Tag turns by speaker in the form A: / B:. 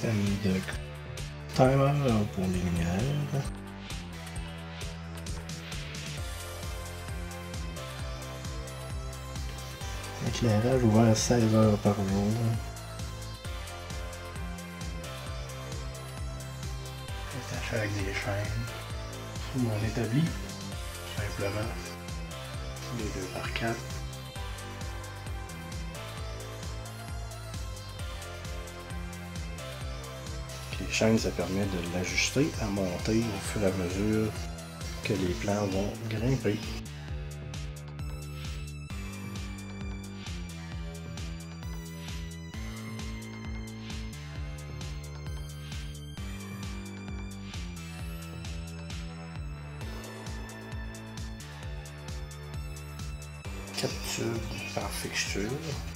A: système de timer pour les lumières. Éclairage ouvert 16 heures par jour. Attaché avec des chaînes. Où on établit simplement les 2x4. Les chaînes, ça permet de l'ajuster à monter au fur et à mesure que les plans vont grimper. Tubes par fixture.